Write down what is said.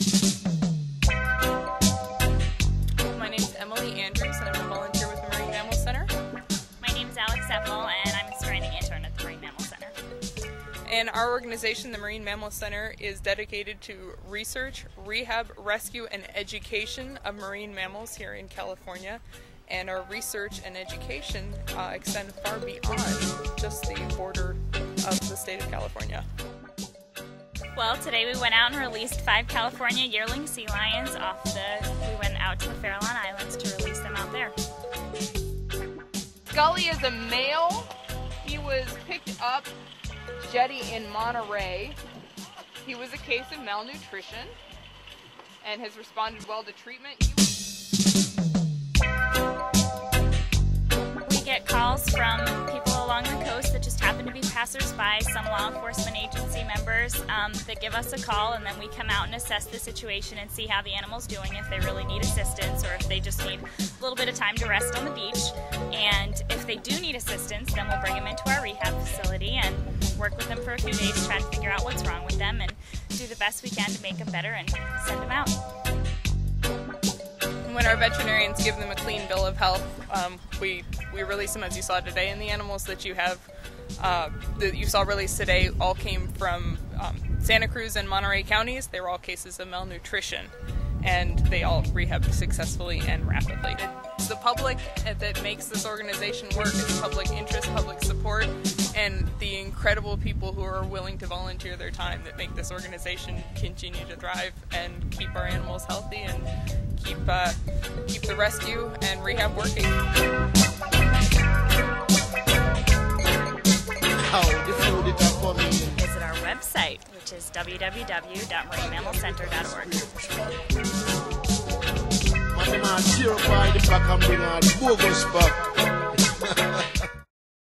My name is Emily Andrews, and I'm a volunteer with the Marine Mammal Center. My name is Alex Seppel, and I'm a stranding intern at the Marine Mammal Center. And our organization, the Marine Mammal Center, is dedicated to research, rehab, rescue, and education of marine mammals here in California. And our research and education extend far beyond just the border of the state of California. Well, today we went out and released 5 California yearling sea lions we went out to the Farallon Islands to release them out there. Scully is a male. He was picked up jetty in Monterey. He was a case of malnutrition and has responded well to treatment. We get calls from people along the coast that just happen to be passers-by, some law enforcement agency members that give us a call, and then we come out and assess the situation and see how the animal's doing, if they really need assistance or if they just need a little bit of time to rest on the beach. And if they do need assistance, then we'll bring them into our rehab facility and work with them for a few days, try to figure out what's wrong with them and do the best we can to make them better and send them out. When our veterinarians give them a clean bill of health, we release them as you saw today, and the animals that you have that you saw released today all came from Santa Cruz and Monterey counties. They were all cases of malnutrition, and they all rehabbed successfully and rapidly. It's the public that makes this organization work. It's public interest, public support, and the incredible people who are willing to volunteer their time that make this organization continue to thrive and keep our animals healthy and keep the rescue and rehab working. Visit our website, which is www.marinemammalcenter.org.